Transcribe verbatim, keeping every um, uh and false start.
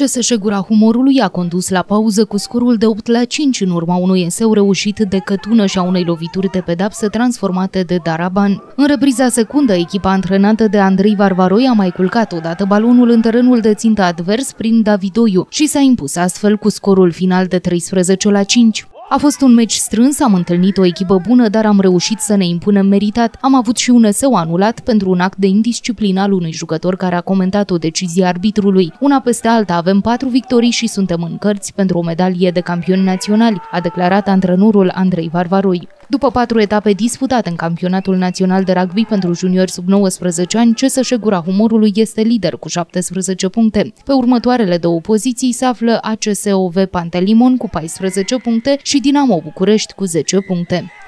C S S Gura Humorului a condus la pauză cu scorul de opt la cinci în urma unui eseu reușit de Cătună și a unei lovituri de pedapsă transformate de Daraban. În repriza secundă, echipa antrenată de Andrei Varvaroi a mai culcat odată balonul în terenul de țintă advers prin Davidoiu și s-a impus astfel cu scorul final de treisprezece la cinci. A fost un meci strâns, am întâlnit o echipă bună, dar am reușit să ne impunem meritat. Am avut și un eseu anulat pentru un act de indisciplină al unui jucător care a comentat o decizie arbitrului. Una peste alta avem patru victorii și suntem în cărți pentru o medalie de campioni naționali, a declarat antrenorul Andrei Varvaroi. După patru etape disputate în campionatul național de rugby pentru juniori sub nouăsprezece ani, C S S Gura Humorului este lider cu șaptesprezece puncte. Pe următoarele două poziții se află A C S O V Pantelimon cu paisprezece puncte și Dinamo București cu zece puncte.